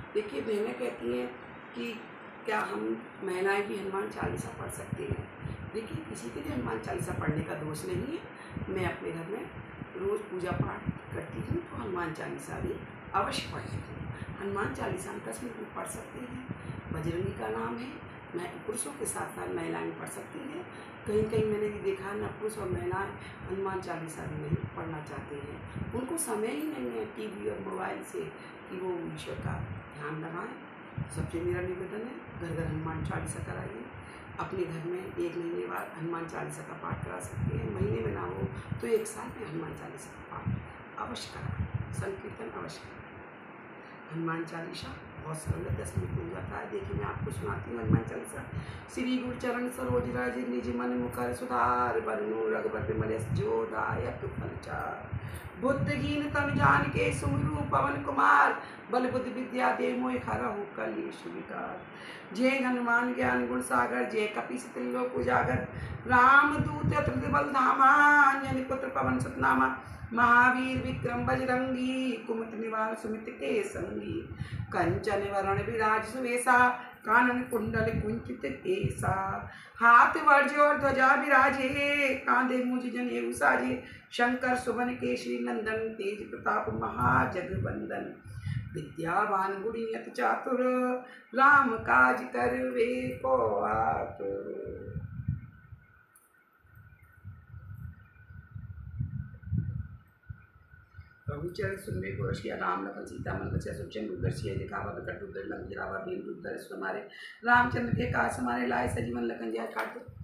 देखिए, बहनें कहती हैं कि क्या हम महिलाएं भी हनुमान चालीसा पढ़ सकती हैं। देखिए, किसी के भी हनुमान चालीसा पढ़ने का दोष नहीं है। मैं अपने घर में रोज़ पूजा पाठ करती हूँ तो हनुमान चालीसा भी अवश्य पढ़ती हूँ। हनुमान चालीसा हम 10 मिनट में पढ़ सकते हैं। बजरंगी का नाम है। मैं पुरुषों के साथ साथ महिलाएं पढ़ सकती हैं। कहीं कहीं मैंने भी देखा न पुरुष और महिलाएं हनुमान चालीसा भी नहीं पढ़ना चाहते हैं। उनको समय ही नहीं है टीवी और मोबाइल से कि वो ईश्वर का ध्यान लगाएं। सबसे मेरा निवेदन है, घर घर हनुमान चालीसा कराइए। अपने घर में 1 महीने बाद हनुमान चालीसा का पाठ करा सकते हैं। महीने में ना हो तो 1 साल में हनुमान चालीसा का पाठ अवश्य कराएं। संकीर्तन अवश्य कराएं। हनुमान चालीसा बहुत सरल है, 10 मिनट में हो जाता है। देखिए, मैं आपको सुनाती हूँ हनुमान चालीसा। श्री गुरु चरण सरोज रज निज मन मुकर सुधार बरनु रघुबर बिमल यस जो दायक फलचार। बुद्धिहीन तन जान के सुमिरु पवन कुमार बल बुद्धि विद्या दे मोहि हरहु कलेश विकार। जय हनुमान ज्ञान गुण सागर जय कपीस त्रिलोक उजागर। राम दूत अतुलित बल धामा अंजनी पुत्र पवन सुत नामा। महावीर विक्रम बजरंगी कुमति निवार सुमित के संगी। कंचन वरण विराज सुवेशा कानन कुंडल कुंचित केसा। हाथ वर्ज और ध्वजा विराजे कांधे मुझ जनेऊ साजे। शंकर सुवन केशरी नंदन तेज प्रताप महाजगवंदन। विद्यावान गुणी अति चातुर राम काज करवे को आतुर। प्रभुचरण सुनवे को रसिया राम लखन सीता मन बचा सुचन दूरदर्शी दिखावा विकट रूप धरि लंक जरावा भीम रूप धरि सुमारे। रामचंद्र के काज समारे लाए सजीवन लखन जिया काट।